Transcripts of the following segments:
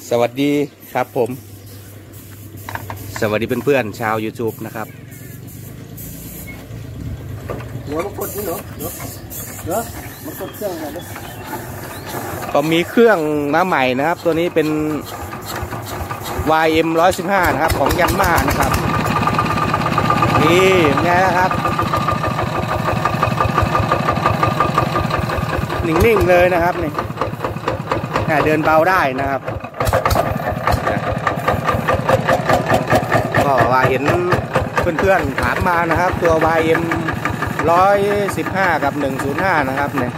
สวัสดีครับผมสวัสดีเพื่อนๆชาว YouTube นะครับเดี๋ยวมากดนี่เหรอเดี๋ยวมากดเครื่องอะไรด้วยก็มีเครื่องมาใหม่นะครับตัวนี้เป็น YM 115นะครับของยันมานะครับนี่ไงนะครับนิ่งๆเลยนะครับนี่เดินเบาได้นะครับก็ว่าเห็นเพื่อนๆถามมานะครับตัว YM 115กับ105นะครับเนี่ย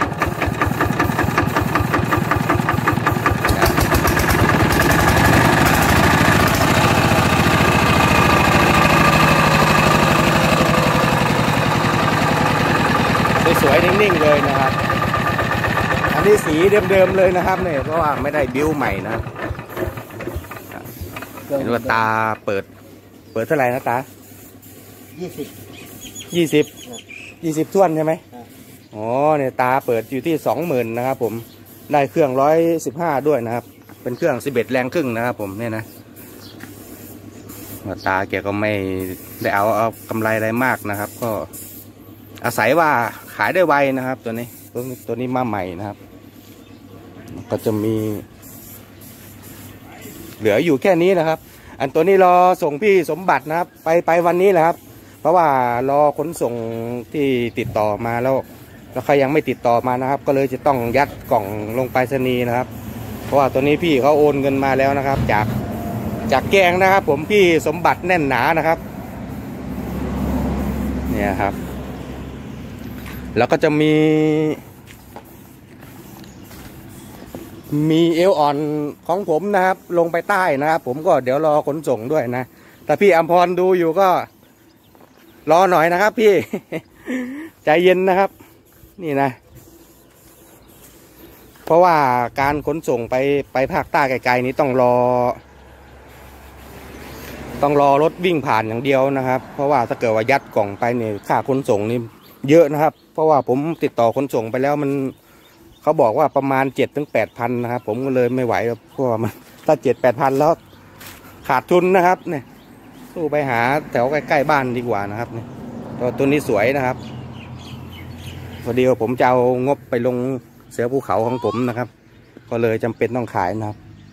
สวยๆนิ่งๆเลยนะครับอันนี้สีเดิมๆเลยนะครับเนี่ยเพราะว่าไม่ได้บิ้วใหม่นะครับเห็นว่าตาเปิดเท่าไหร่นะตา20ท่วนใช่ไหมอ๋อเนี่ยตาเปิดอยู่ที่20,000นะครับผมได้เครื่อง115ด้วยนะครับเป็นเครื่อง11แรงครึ่งนะครับผมเนี่ยนะตาแกก็ไม่ได้เอากำไรอะไรมากนะครับก็อาศัยว่าขายได้ไวนะครับตัวนี้มาใหม่นะครับก็จะมีเหลืออยู่แค่นี้นะครับอันตัวนี้รอส่งพี่สมบัตินะครับไปวันนี้แหละครับเพราะว่ารอขนส่งที่ติดต่อมาแล้วใครยังไม่ติดต่อมานะครับก็เลยจะต้องยัดกล่องลงไปรษณีย์นะครับเพราะว่าตัวนี้พี่เขาโอนเงินมาแล้วนะครับจากแกงนะครับผมพี่สมบัติแน่นหนานะครับเนี่ยครับแล้วก็จะมีเอวอ่อนของผมนะครับลงไปใต้นะครับผมก็เดี๋ยวรอขนส่งด้วยนะแต่พี่อมพรดูอยู่ก็รอหน่อยนะครับพี่ ใจเย็นนะครับนี่นะเพราะว่าการขนส่งไปภาคใต้ไกลๆนี้ต้องรอรถวิ่งผ่านอย่างเดียวนะครับเพราะว่าถ้าเกิดว่ายัดกล่องไปเนี่ยค่าขนส่งนี่เยอะนะครับเพราะว่าผมติดต่อขนส่งไปแล้วเขาบอกว่าประมาณ7-8,000นะครับผมก็เลยไม่ไหวเพราะว่ามันถ้า7-8,000แล้วขาดทุนนะครับเนี่ยสู้ไปหาแถวใกล้ๆบ้านดีกว่านะครับเนี่ยตัวนี้สวยนะครับพอดีว่าผมจะเอางบไปลงเสือภูเขาของผมนะครับก็เลยจำเป็นต้องขายนะครับ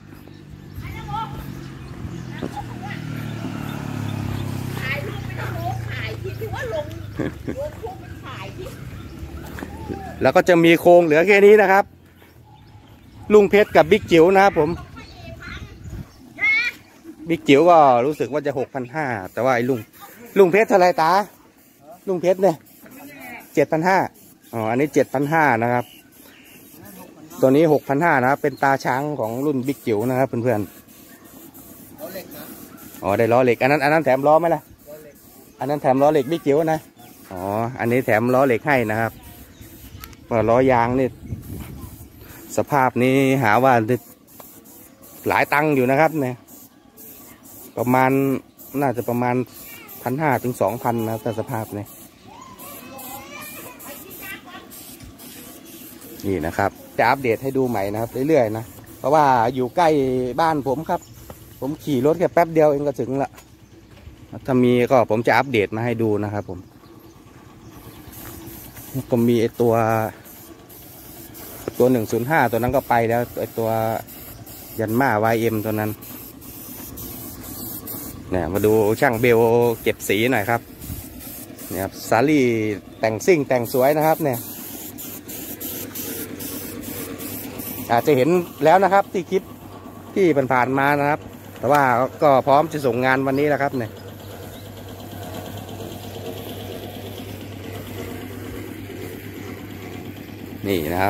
แล้วก็จะมีโครงเหลือแค่นี้นะครับลุงเพชรกับบิ๊กจิ๋วนะครับผมบิ๊กจิ๋วก็รู้สึกว่าจะ6,500แต่ว่าไอ้ลุงเพชรเท่าไรตาลุงเพชรเนี่ย7,500อ๋ออันนี้7,500นะครับตัวนี้6,500นะครับเป็นตาช้างของรุ่นบิ๊กจิ๋วนะครับเพื่อนๆอ๋อได้ล้อเหล็กอันนั้นแถมล้อไหมล่ะอันนั้นแถมล้อเหล็กบิ๊กจิ๋วนะอ๋ออันนี้แถมล้อเหล็กให้นะครับว่าล้อยางนี่สภาพนี้หาว่าหลายตังค์อยู่นะครับเนี่ยประมาณน่าจะประมาณ1,500 ถึง 2,000นะแต่สภาพเนี่ยนี่นะครับจะอัปเดตให้ดูใหม่นะครับเรื่อยๆนะเพราะว่าอยู่ใกล้บ้านผมครับผมขี่รถแค่แป๊บเดียวเองก็ถึงละถ้ามีก็ผมจะอัปเดตมาให้ดูนะครับผมก็มีไอตัว105ตัวนั้นก็ไปแล้วไอตัวยันมา YM ตัวนั้นเนี่ยมาดูช่างเบลเก็บสีหน่อยครับเนี่ยครับสาลี่แต่งซิ่งแต่งสวยนะครับเนี่ยอาจจะเห็นแล้วนะครับที่คลิปที่ผ่านมานะครับแต่ว่าก็พร้อมจะส่งงานวันนี้แล้วครับเนี่ยนี่นะครับ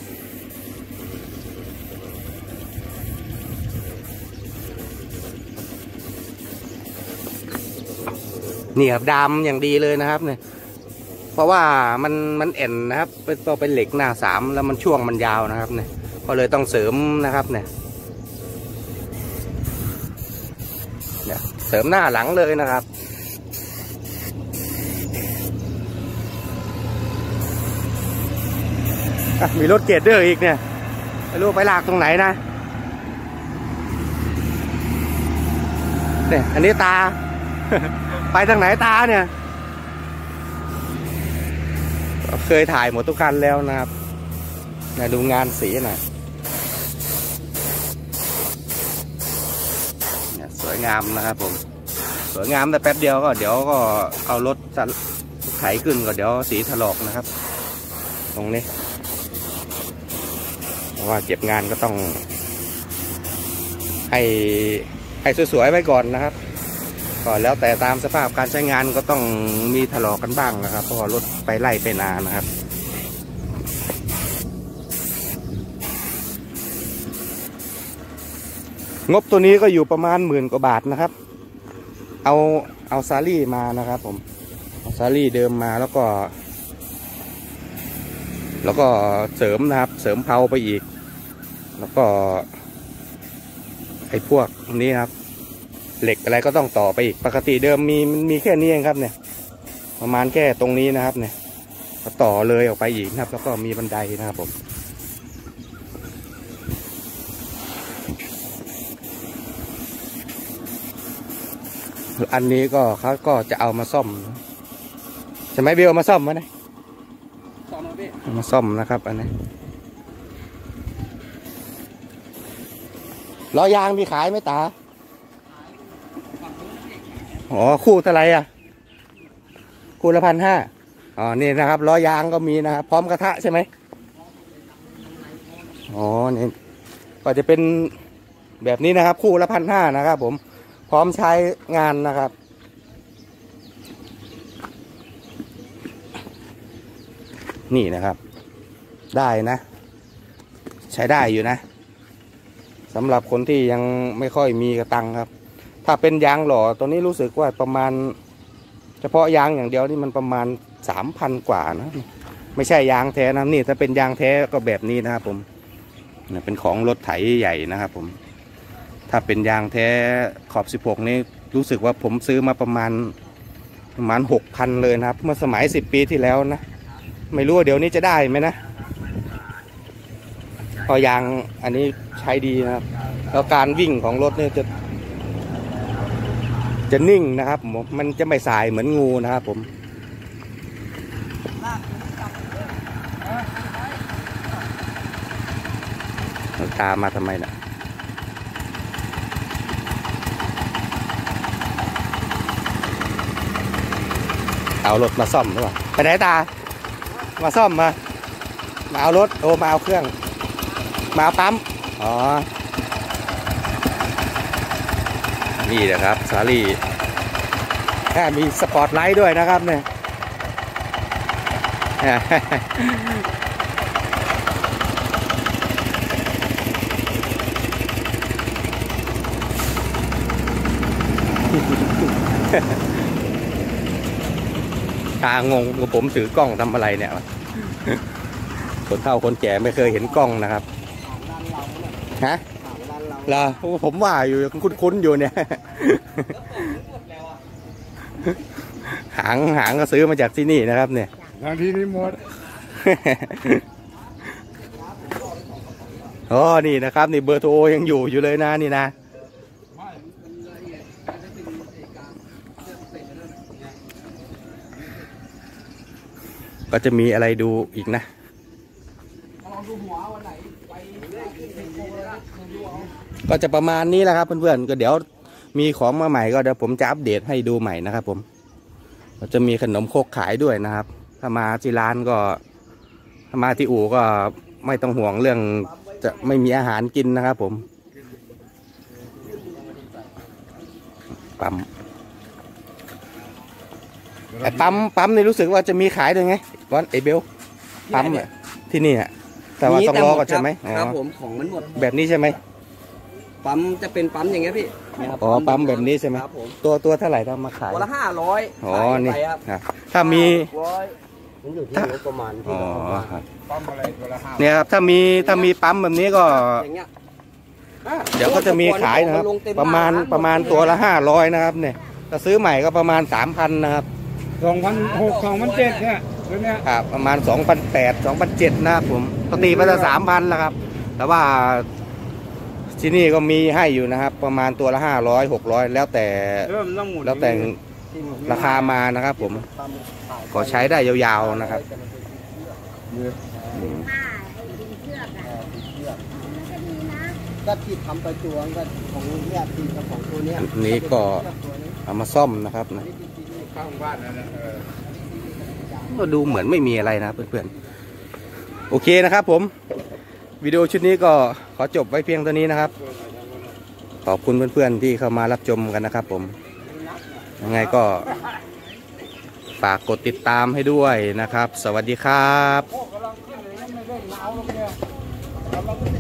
นี่ครับดำอย่างดีเลยนะครับเนี่ยเพราะว่ามันเอ็นนะครับเป็นเหล็กหน้า3แล้วมันช่วงมันยาวนะครับเนี่ยก็เลยต้องเสริมนะครับเนี่ยเสริมหน้าหลังเลยนะครับมีรถเกรดเดอร์อีกเนี่ยไม่รู้ไปลากตรงไหนนะเนี่ยอันนี้ตา ไปทางไหนตาเนี่ยเคยถ่ายหมดทุกคันแล้วนะครับมาดูงานสีหน่อยเนี่ยสวยงามนะครับผมสวยงามแต่แป๊บเดียวก็เดี๋ยวก็เอารถไถขึ้นก็เดี๋ยวสีถลอกนะครับตรงนี้เพราะว่าเก็บงานก็ต้องให้สวยๆไว้ก่อนนะครับก็แล้วแต่ตามสภาพการใช้งานก็ต้องมีถลอกกันบ้างนะครับเพราะว่ารถไปไล่ไปนานะครับงบตัวนี้ก็อยู่ประมาณ10,000 กว่าบาทนะครับเอาซารี่มานะครับผมเอาซารี่เดิมมาแล้วก็เสริมนะครับเสริมเพลาไปอีกแล้วก็ไอ้พวกนี้ครับเหล็กอะไรก็ต้องต่อไปอีกปกติเดิมมันมีแค่นี้เองครับเนี่ยประมาณแค่ตรงนี้นะครับเนี่ยต่อเลยออกไปอีกนะครับแล้วก็มีบันไดนะครับผมอันนี้ก็เขาก็จะเอามาซ่อมใช่ไหมเบลมาซ่อมไหมเนี่ยซ่อมมาซ่อมนะครับอันนี้ล้อยางมีขายไหมตาอ๋อคู่เท่าไรอ่ะคู่ละ1,500อ๋อนี่นะครับล้อยางก็มีนะครับพร้อมกระทะใช่ไหมอ๋อนี่ก็จะเป็นแบบนี้นะครับคู่ละ1,500นะครับผมพร้อมใช้งานนะครับนี่นะครับได้นะใช้ได้อยู่นะสำหรับคนที่ยังไม่ค่อยมีกระตังครับถ้าเป็นยางหล่อตัวนี้รู้สึกว่าประมาณเฉพาะยางอย่างเดียวนี่มันประมาณ 3,000 กว่านะไม่ใช่ยางแท้นะนี่ถ้าเป็นยางแท้ก็แบบนี้นะครับผมเป็นของรถไถใหญ่นะครับผมถ้าเป็นยางแท้ขอบ16นี่รู้สึกว่าผมซื้อมาประมาณ 6,000เลยนะครับเมื่อสมัย10 ปีที่แล้วนะไม่รู้ว่าเดี๋ยวนี้จะได้ไหมนะพอยางอันนี้ใช้ดีนะครับแล้วการวิ่งของรถเนี่ยจะนิ่งนะครับมันจะไม่สายเหมือนงูนะครับผมตามมาทำไมนะเอารถมาซ่อมหรือเปล่าไปไหนตามาซ่อมมาเอารถมาเอาเครื่องมาเอาปั๊มอ๋อนี่นะครับซารี่มีสปอร์ตไลท์ด้วยนะครับเนี่ยงงผมถือกล้องทำอะไรเนี่ยคนเฒ่าคนแก่ไม่เคยเห็นกล้องนะครับฮะล่ะผมว่าอยู่คุ้นๆอยู่เนี่ยหางก็ซื้อมาจากที่นี่นะครับเนี่ยทางที่นี่หมดอ๋อนี่นะครับนี่เบอร์โทรยังอยู่เลยนะนี่นะก็จะมีอะไรดูอีกนะก็จะประมาณนี้แหละครับเพื่อนๆก็เดี๋ยวมีของมาใหม่ก็เดี๋ยวผมจะอัปเดตให้ดูใหม่นะครับผมก็จะมีขนมโคกขายด้วยนะครับถ้ามาที่ร้านก็ถ้ามาที่อู่ก็ไม่ต้องห่วงเรื่องจะไม่มีอาหารกินนะครับผมปั๊มนี่รู้สึกว่าจะมีขายด้วยไงวันไอเบลปั๊มที่นี่แต่ว่าต้องรอก่อนใช่ไหมครับผมของมันหมดแบบนี้ใช่ไหมปั๊มจะเป็นปั๊มอย่างเงี้ยพี่อ๋อปั๊มแบบนี้ใช่ไหมตัวเท่าไหร่ถ้ามาขายตัวละ500 อ๋อนี่ถ้ามีมันอยู่ที่ประมาณอ๋อปั๊มอะไรตัวละ5เนี่ยครับถ้ามีปั๊มแบบนี้ก็เดี๋ยวก็จะมีขายนะครับประมาณตัวละ500นะครับเนี่ยถ้าซื้อใหม่ก็ประมาณ 3,000 นะครับ 2,600 2,700เนี่ยครับประมาณ 2,800 2,700นะครับผมปกติมันจะ 3,000 แล้วครับแต่ว่าที่นี่ก็มีให้อยู่นะครับ ประมาณตัวละ500 600แล้วแต่แล้วแต่ราคามานะครับ ผมก็ใช้ได้ยาวๆนะครับก็ที่ทำประจวงก็ของเนี่ยที่ของตัวเนี้ยอันนี้ก็เอามาซ่อมนะครับนะก็ดูเหมือนไม่มีอะไรนะเพื่อนๆโอเคนะครับผมวิดีโอชุดนี้ก็ขอจบไว้เพียงเท่านี้นะครับขอบคุณเพื่อนๆที่เข้ามารับชมกันนะครับผมยังไงก็ฝากกดติดตามให้ด้วยนะครับสวัสดีครับ